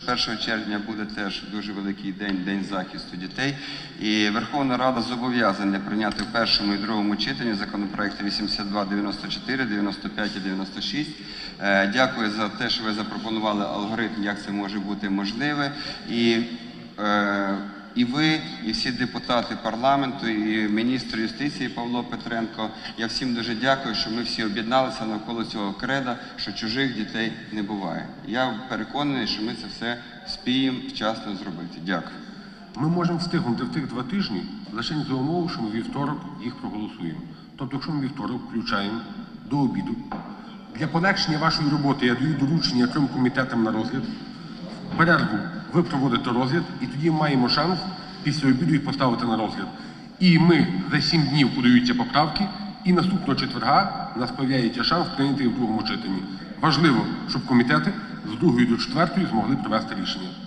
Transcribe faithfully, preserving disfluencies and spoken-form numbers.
першого червня буде теж дуже великий день, День захисту дітей. І Верховна Рада зобов'язана прийняти в першому і другому читанні законопроекти вісімдесят два дев'яносто чотири, дев'яносто п'ять і дев'яносто шість. Дякую за те, що ви запропонували алгоритм, як це може бути можливе. І І ви, і всі депутати парламенту, і міністр юстиції Павло Петренко. Я всім дуже дякую, що ми всі об'єдналися навколо цього креда, що чужих дітей не буває. Я переконаний, що ми це все спіємо вчасно зробити. Дякую. Ми можемо встигнути в тих два тижні лише за умови, що ми вівторок їх проголосуємо. Тобто, якщо ми вівторок включаємо до обіду, для полегшення вашої роботи я даю доручення трьом комітетам на розгляд. Перерву ви проводите розгляд, і тоді маємо шанс після обіду їх поставити на розгляд. І ми за сім днів подаються поправки, і наступного четверга у нас з'являється шанс прийняти їх в другому читанні. Важливо, щоб комітети з другої до четвертої змогли провести рішення.